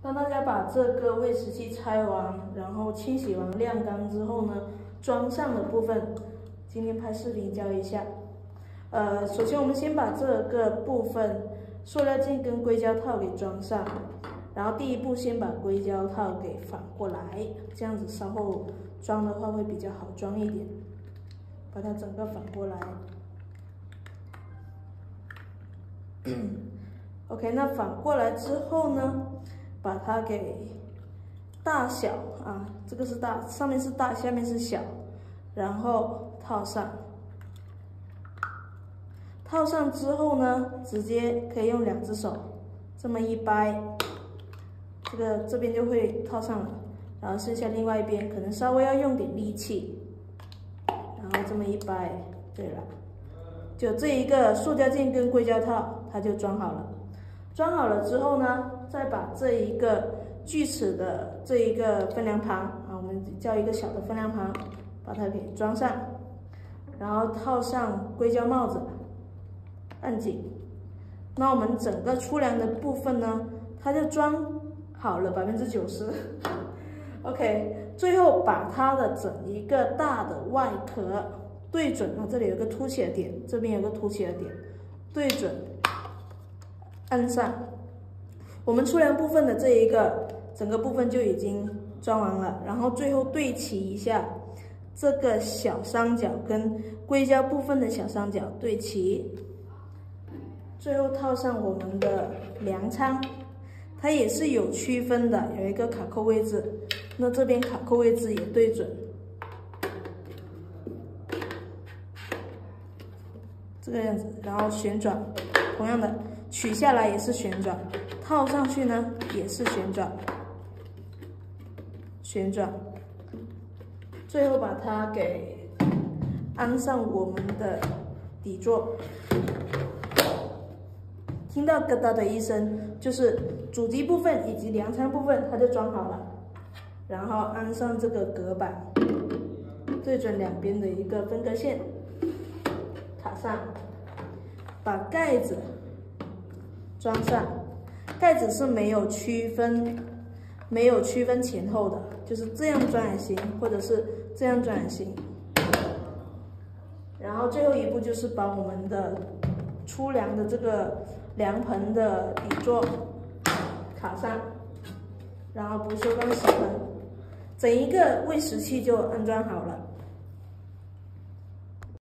当大家把这个喂食器拆完，然后清洗完晾干之后呢，装上的部分，今天拍视频教一下。首先我们先把这个部分塑料件跟硅胶套给装上，然后第一步先把硅胶套给反过来，这样子稍后装的话会比较好装一点。把它整个反过来。OK， 那反过来之后呢，把它给大小啊，这个是大，上面是大，下面是小，然后套上。套上之后呢，直接可以用2只手这么一掰，这边就会套上了，然后剩下另外一边可能稍微要用点力气，然后这么一掰，对了，就这一个塑胶件跟硅胶套它就装好了。装好了之后呢，再把这一个锯齿的这一个分量盘啊，我们叫一个小的分量盘，把它给装上，然后套上硅胶帽子，按紧。那我们整个粗粮的部分呢，它就装好了90%。OK， 最后把它的整一个大的外壳对准啊，这里有个凸起的点，这边有个凸起的点，对准。按上，我们粗粮部分的这一个整个部分就已经装完了，然后最后对齐一下这个小三角跟硅胶部分的小三角对齐，最后套上我们的粮仓，它也是有区分的，有一个卡扣位置，那这边卡扣位置也对准，这个样子，然后旋转，同样的。取下来也是旋转，套上去呢也是旋转，旋转，最后把它给安上我们的底座。听到咯哒的一声，就是主机部分以及粮仓部分它就装好了，然后安上这个隔板，对准两边的一个分隔线，卡上，把盖子装上，盖子是没有区分前后的，就是这样装也行，或者是这样装也行。然后最后一步就是把我们的粗粮的这个粮盆的底座卡上，然后不锈钢吸盆，整一个喂食器就安装好了。